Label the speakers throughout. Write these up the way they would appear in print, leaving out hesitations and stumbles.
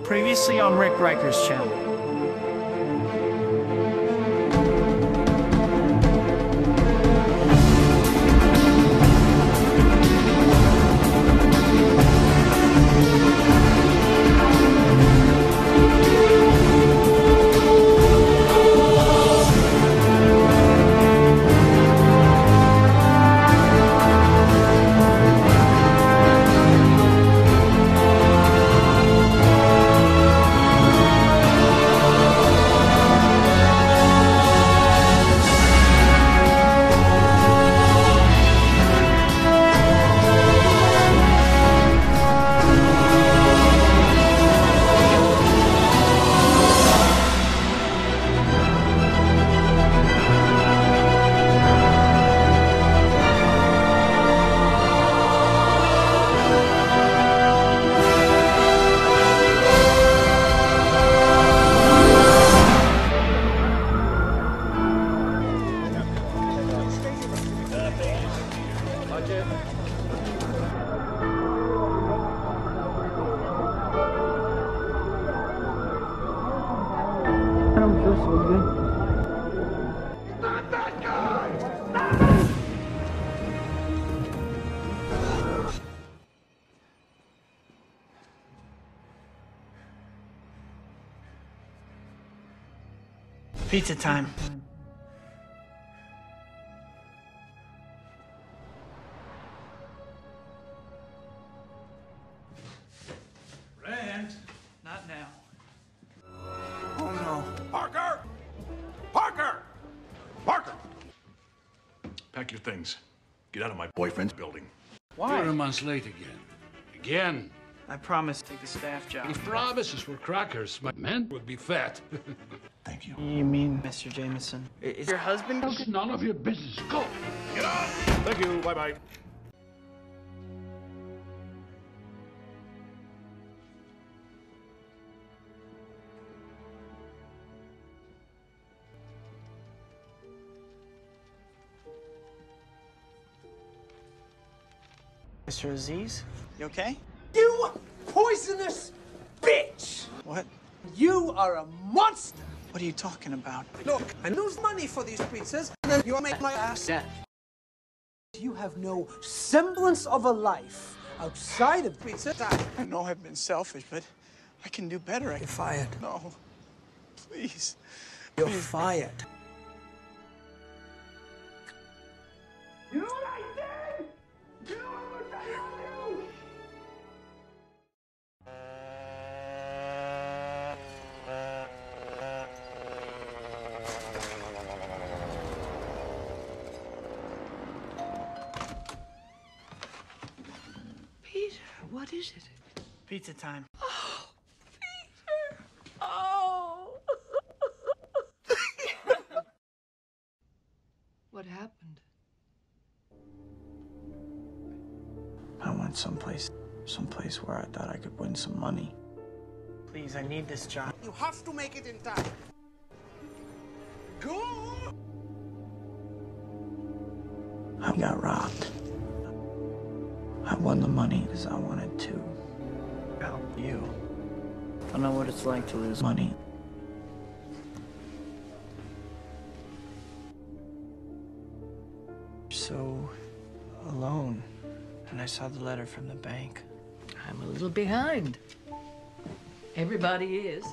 Speaker 1: Previously on Rick Riker's channel.
Speaker 2: I don't feel so good.
Speaker 3: Not that guy!
Speaker 1: Pizza time.
Speaker 3: Rand!
Speaker 1: Not now.
Speaker 3: Oh no. Parker! Parker! Parker! Pack your things. Get out of my boyfriend's building.
Speaker 1: Why?
Speaker 4: 4 months late again. Again.
Speaker 1: I promised to take the staff job.
Speaker 4: If promises were crackers, my men would be fat.
Speaker 3: Thank you.
Speaker 1: You mean Mr. Jameson? Is your husband okay?
Speaker 4: It's none of your business. Go.
Speaker 3: Get out! Thank you. Bye-bye.
Speaker 1: Mr. Aziz? You okay?
Speaker 5: You poisonous bitch!
Speaker 1: What?
Speaker 5: You are a monster!
Speaker 1: What are you talking about?
Speaker 5: Look, I lose money for these pizzas, and then you make my ass dead. You have no semblance of a life outside of pizza time.
Speaker 1: I know I've been selfish, but I can do better.
Speaker 5: You're fired.
Speaker 1: No. Please.
Speaker 5: You're fired.
Speaker 3: You know what I did? You know what I did?
Speaker 2: Peter, what is it?
Speaker 1: Pizza time.
Speaker 2: Peter! Oh! What happened?
Speaker 1: I went someplace where I thought I could win some money. Please, I need this job.
Speaker 5: You have to make it in time. Go!
Speaker 1: I got robbed. I won the money because I wanted to help you. I know what it's like to lose money. So alone. And I saw the letter from the bank.
Speaker 2: I'm a little behind. Everybody is.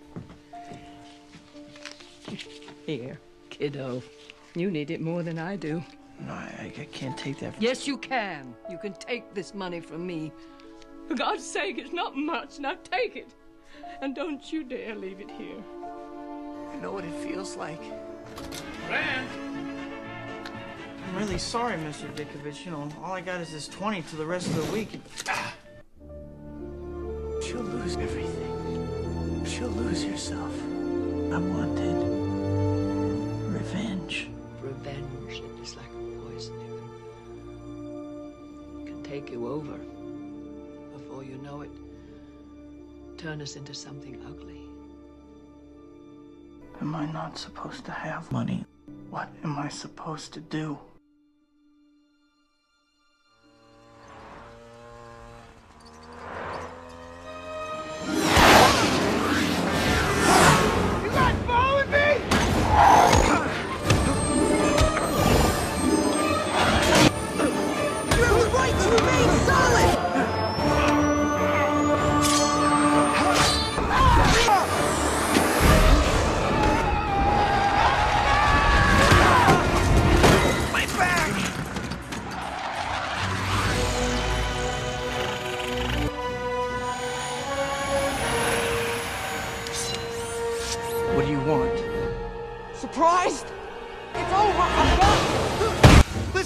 Speaker 2: Here, kiddo. You need it more than I do.
Speaker 1: No, I can't take that.
Speaker 2: Yes, you can. You can take this money from me. For God's sake, it's not much. Now take it. And don't you dare leave it here.
Speaker 1: I know what it feels like.
Speaker 3: Rand!
Speaker 1: I'm really sorry, Mr. Dickovich. You know, all I got is this 20 to the rest of the week. She'll lose everything. She'll lose herself. I wanted revenge.
Speaker 2: Revenge is like a poison. It can take you over. Before you know it, turn us into something ugly.
Speaker 1: Am I not supposed to have money? What am I supposed to do?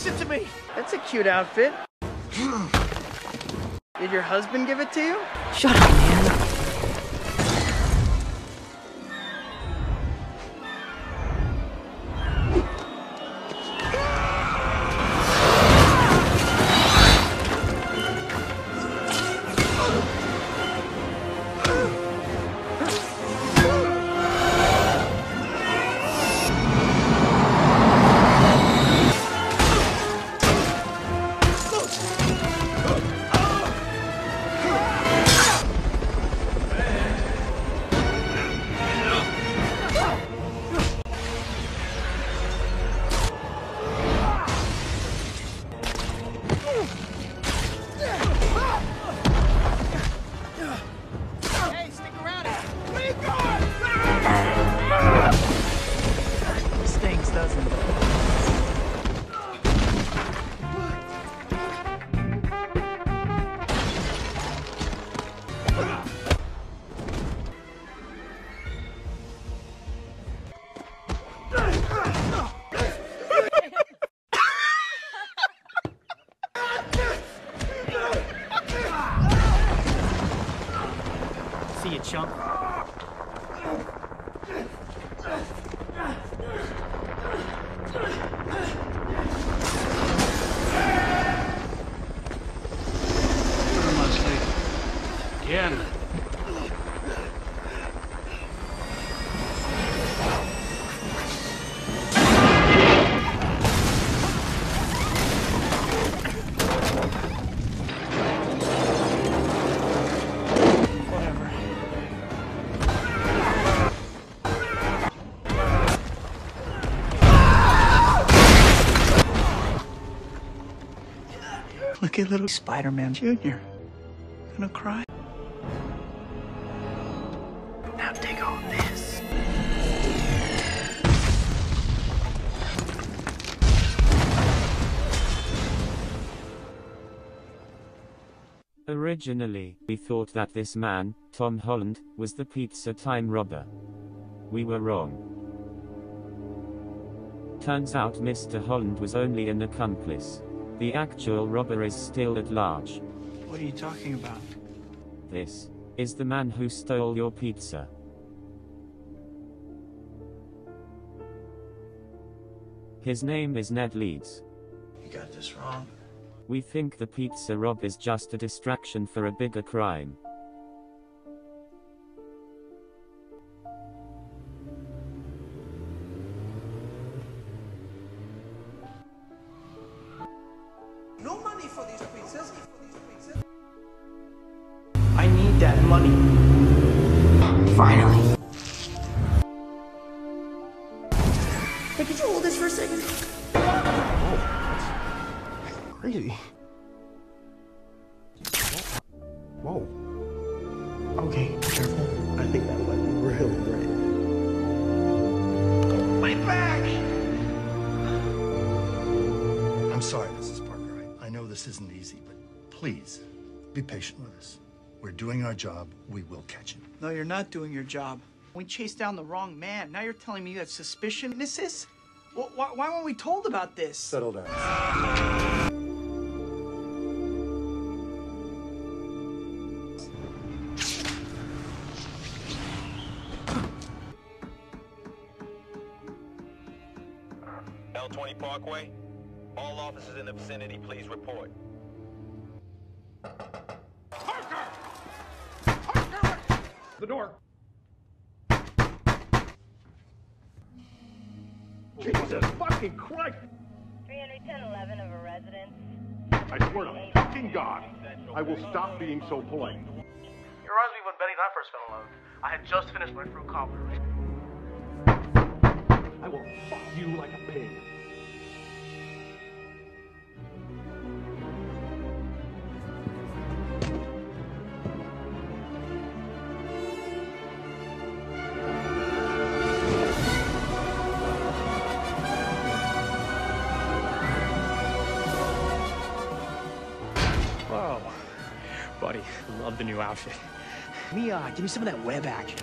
Speaker 5: it to me!
Speaker 1: That's a cute outfit. Did your husband give it to you?
Speaker 2: Shut up, man.
Speaker 5: Hey, stick around!
Speaker 1: Stinks, doesn't it?
Speaker 5: See you, chump.
Speaker 4: Again.
Speaker 1: Whatever. Look at little Spider-Man Jr. Gonna cry. Now take all this.
Speaker 6: Originally, we thought that this man, Tom Holland, was the pizza time robber. We were wrong. Turns out Mr. Holland was only an accomplice. The actual robber is still at large.
Speaker 1: What are you talking about?
Speaker 6: This is the man who stole your pizza. His name is Ned Leeds.
Speaker 1: You got this wrong.
Speaker 6: We think the pizza rob is just a distraction for a bigger crime.
Speaker 5: No money for these pizzas.
Speaker 1: I need that money. Finally.
Speaker 7: Hey, could you hold this for a second?
Speaker 8: Crazy. Whoa. Okay, careful. I think that went really great.
Speaker 1: My back!
Speaker 9: I'm sorry, Mrs. Parker. I know this isn't easy, but please, be patient with us. We're doing our job. We will catch him.
Speaker 1: No, you're not doing your job. We chased down the wrong man. Now you're telling me you had suspicion? This is? Why weren't we told about this?
Speaker 8: Settle down.
Speaker 10: L20 Parkway. All officers in the vicinity, please report.
Speaker 4: Parker! Parker! The door. Jesus fucking Christ!
Speaker 11: 310-11 of a residence.
Speaker 4: I swear to fucking God, I will stop being so polite.
Speaker 5: It reminds me when Betty and I first fell in love. I had just finished my fruit cobbler.
Speaker 4: I will fuck you like a pig.
Speaker 5: Whoa. Buddy, love the new outfit. Give me some of that web action.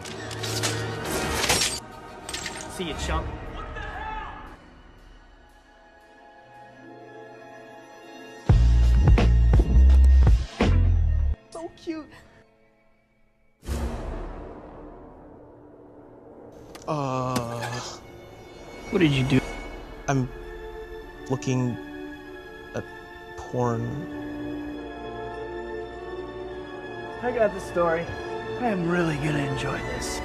Speaker 5: See you, chump.
Speaker 1: What did you do?
Speaker 8: I'm looking at porn.
Speaker 1: I got the story. I am really gonna enjoy this.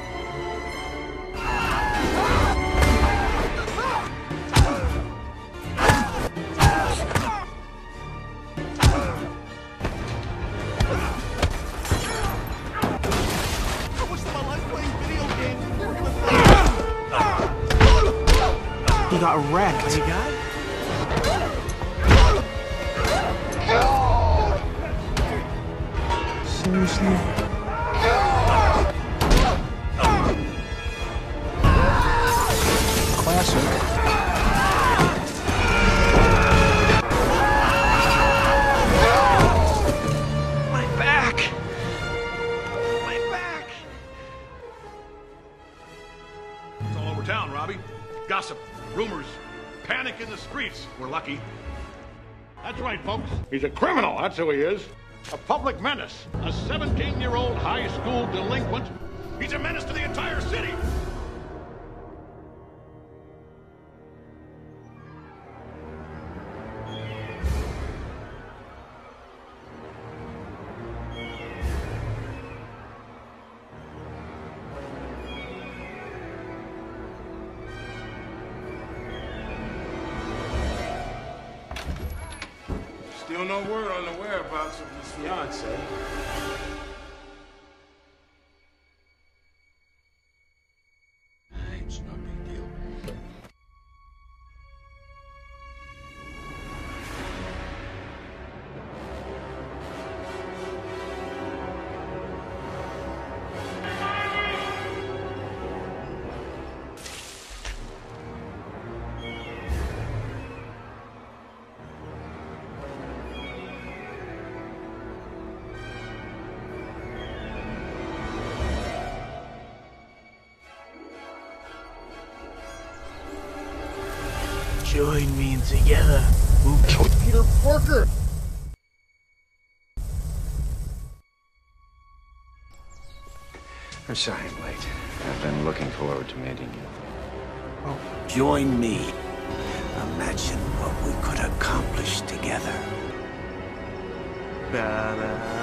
Speaker 8: He got wrecked.
Speaker 1: You got? Seriously? Classic. My back! My back!
Speaker 4: It's all over town, Robbie. Gossip, rumors, panic in the streets. We're lucky. That's right, folks. He's a criminal, that's who he is. A public menace. A 17-year-old high school delinquent. He's a menace to the entire city.
Speaker 3: Still no word on the whereabouts of his fiancée. It's no big deal.
Speaker 1: Join me and together we'll kill
Speaker 3: Peter Parker!
Speaker 12: I'm sorry I'm late. I've been looking forward to meeting you.
Speaker 1: Join me. Imagine what we could accomplish together.
Speaker 8: Badass.